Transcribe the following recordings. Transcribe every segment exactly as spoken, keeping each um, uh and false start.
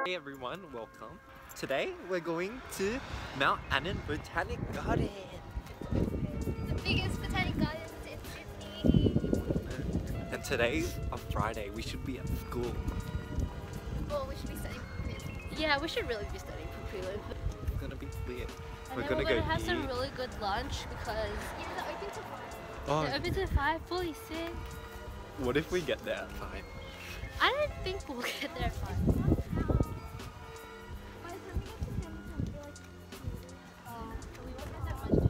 Hey everyone, welcome. Today we're going to Mount Annan Botanic Garden. The biggest botanic gardens in Sydney. And today's a Friday. We should be at school. Well, we should be studying for prelims. Yeah, we should really be studying for prelims. It's gonna be lit. And We're then gonna we're gonna go have eat. some really good lunch because Yeah, they're open till five. Oh, they're open to five, fully sick. what if we get there at five? I don't think we'll get there at five. By the time we get to ten, we'll be like, Oh, we won't get that much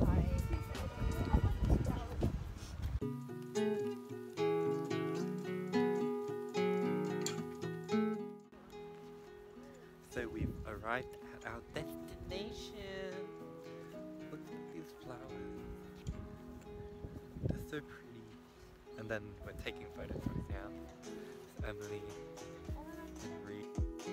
time. So we've arrived at our destination. Look at these flowers. They're so pretty. And then we're taking photos right now. It's Emily and Reid.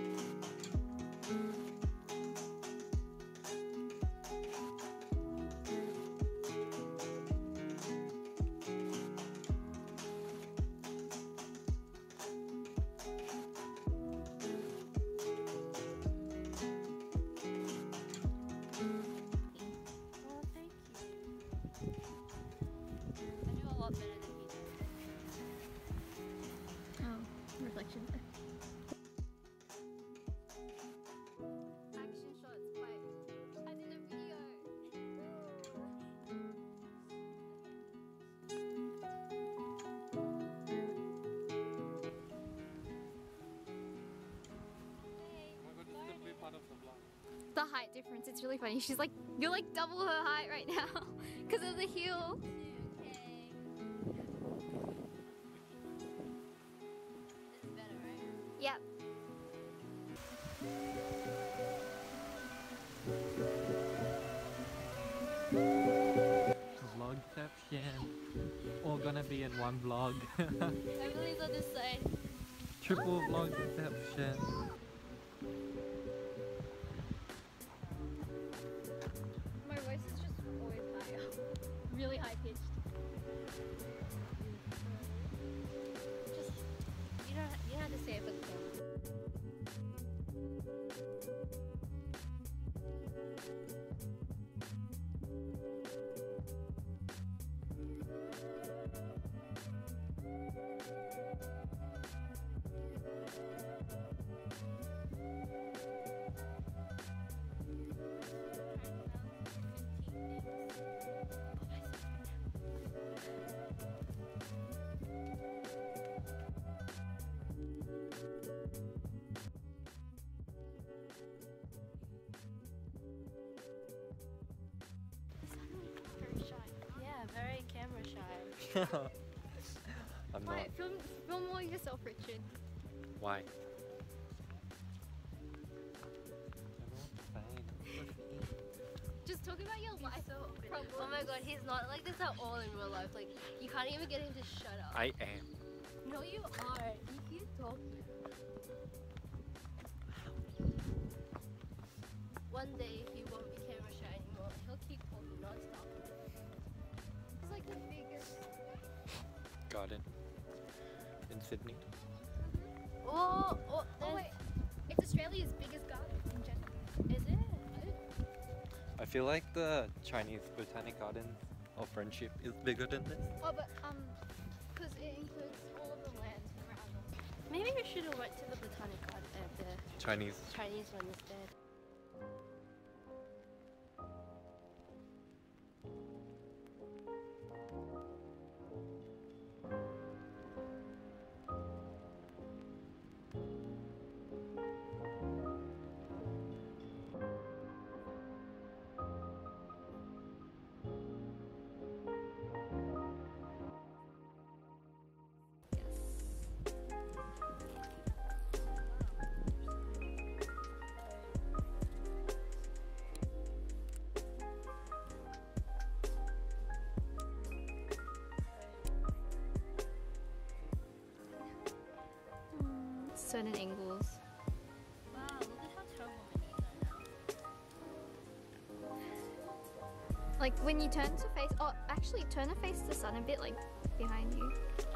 reflection there. Action shots, wait. As in a video. The height difference, it's really funny. She's like, you're like double her height right now because of the heel. Yep. Vlogception. All gonna be in one vlog. Emily's on this side. Triple vlogception. My voice is just always higher. Really high pitched. Just you don't you don't have to say it for the camera. Very shy. Yeah, very camera shy. I'm not. Wait, film, film more yourself, Richard. Why? Just talk about your life problems. Oh my god, he's not like this at all in real life. Like, you can't even get him to shut up. I am. No, you are. You keep talking. One day he won't be camera shy anymore. He'll keep talking non-stop. It's like the biggest. Garden in Sydney. Oh, oh, Oh wait, it's Australia's biggest garden in general. Is it? I feel like the Chinese Botanic Garden of Friendship is bigger than this. Oh, but um, because it includes all of the land around them. Maybe we should have went to the botanic garden, uh, the Chinese. Chinese one instead. Certain angles. Wow, look at how terrible my knees are now. Like when you turn to face, oh, actually turn to face the sun a bit, like behind you.